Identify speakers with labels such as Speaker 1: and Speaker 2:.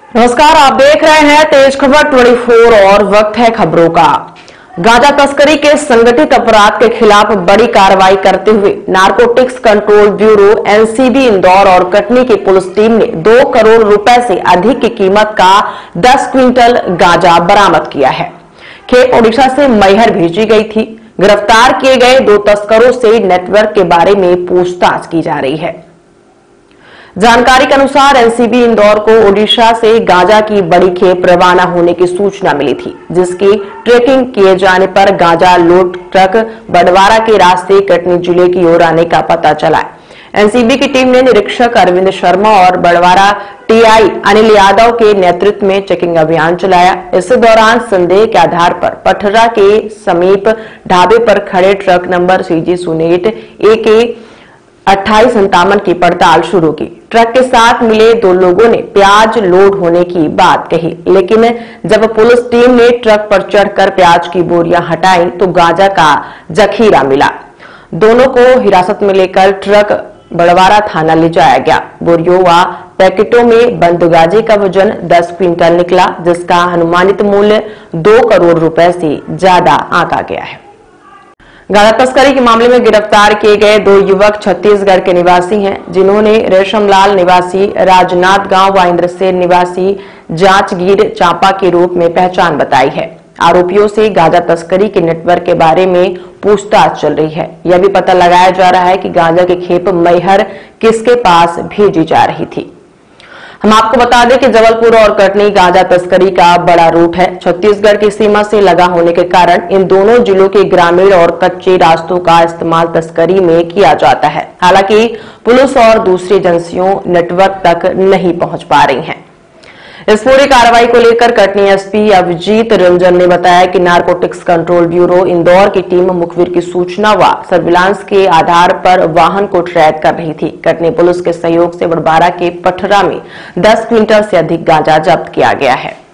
Speaker 1: नमस्कार, आप देख रहे हैं तेज खबर 24 और वक्त है खबरों का। गांजा तस्करी के संगठित अपराध के खिलाफ बड़ी कार्रवाई करते हुए narcotics control bureau NCB Indore और कटनी की पुलिस टीम ने 2 करोड़ रुपए से अधिक की कीमत का 10 क्विंटल गांजा बरामद किया है। खेप ओडिशा से मैहर भेजी गई थी। गिरफ्तार किए गए 2 तस्करों से नेटवर्क के बारे में पूछताछ की जा रही है। जानकारी के अनुसार एनसीबी इंदौर को ओडिशा से गांजा की बड़ी खेप रवाना होने की सूचना मिली थी, जिसकी ट्रैकिंग किए जाने पर गांजा लोड ट्रक बड़वारा के रास्ते कटनी जिले की ओर आने का पता चला। एनसीबी की टीम ने निरीक्षक अरविंद शर्मा और बड़वारा टीआई अनिल यादव के नेतृत्व में चेकिंग अभियान चलाया। इस दौरान संदेह के आधार पर पठरा के समीप ढाबे पर खड़े ट्रक नंबर CG08 AK 2857 की पड़ताल शुरू की। ट्रक के साथ मिले 2 लोगों ने प्याज लोड होने की बात कही, लेकिन जब पुलिस टीम ने ट्रक पर चढ़कर प्याज की बोरियां हटाई तो गांजा का जखीरा मिला। दोनों को हिरासत में लेकर ट्रक बड़वारा थाना ले जाया गया। बोरियों व पैकेटों में बंद गांजे का वजन 10 क्विंटल निकला, जिसका अनुमानित मूल्य 2 करोड़ रुपए से ज्यादा आंका गया है। गांजा तस्करी के मामले में गिरफ्तार किए गए 2 युवक छत्तीसगढ़ के निवासी हैं, जिन्होंने रेशमलाल निवासी राजनाथ गांव व इंद्रसेन निवासी जांचगीर चांपा के रूप में पहचान बताई है। आरोपियों से गांजा तस्करी के नेटवर्क के बारे में पूछताछ चल रही है। यह भी पता लगाया जा रहा है कि गांजा की खेप मैहर किसके पास भेजी जा रही थी। हम आपको बता दें कि जबलपुर और कटनी गांजा तस्करी का बड़ा रूट है। छत्तीसगढ़ की सीमा से लगा होने के कारण इन दोनों जिलों के ग्रामीण और कच्चे रास्तों का इस्तेमाल तस्करी में किया जाता है। हालांकि पुलिस और दूसरी एजेंसियों नेटवर्क तक नहीं पहुंच पा रही हैं। इस पूरी कार्रवाई को लेकर कटनी एसपी अभिजीत रंजन ने बताया कि नारकोटिक्स कंट्रोल ब्यूरो इंदौर की टीम मुखबिर की सूचना व सर्विलांस के आधार पर वाहन को ट्रैक कर रही थी। कटनी पुलिस के सहयोग से बड़वारा के पठरा में 10 क्विंटल से अधिक गांजा जब्त किया गया है।